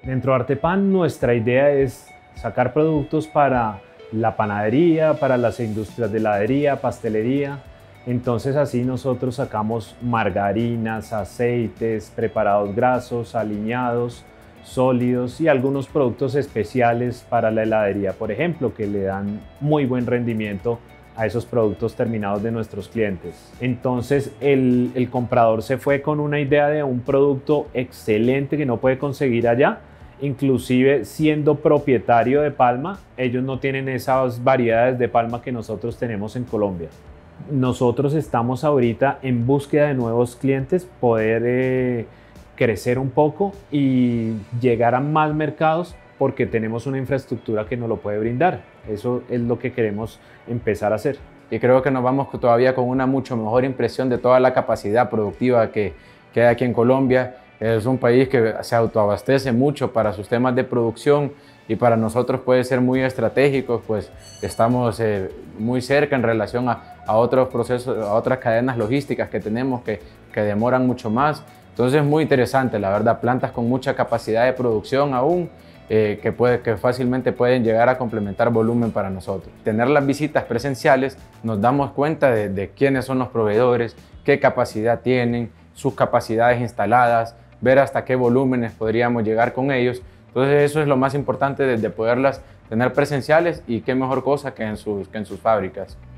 Dentro de Artepan nuestra idea es sacar productos para la panadería, para las industrias de heladería, pastelería. Entonces así nosotros sacamos margarinas, aceites, preparados grasos, aliñados, sólidos y algunos productos especiales para la heladería, por ejemplo, que le dan muy buen rendimiento a esos productos terminados de nuestros clientes. Entonces el comprador se fue con una idea de un producto excelente que no puede conseguir allá. Inclusive siendo propietario de palma, ellos no tienen esas variedades de palma que nosotros tenemos en Colombia. Nosotros estamos ahorita en búsqueda de nuevos clientes, poder crecer un poco y llegar a más mercados porque tenemos una infraestructura que nos lo puede brindar. Eso es lo que queremos empezar a hacer. Y creo que nos vamos todavía con una mucho mejor impresión de toda la capacidad productiva que hay aquí en Colombia. Es un país que se autoabastece mucho para sus temas de producción y para nosotros puede ser muy estratégico, pues estamos muy cerca en relación a otros procesos, a otras cadenas logísticas que tenemos que demoran mucho más. Entonces es muy interesante, la verdad, plantas con mucha capacidad de producción aún, que fácilmente pueden llegar a complementar volumen para nosotros. Tener las visitas presenciales nos damos cuenta de quiénes son los proveedores, qué capacidad tienen, sus capacidades instaladas, ver hasta qué volúmenes podríamos llegar con ellos. Entonces eso es lo más importante de poderlas tener presenciales y qué mejor cosa que en sus fábricas.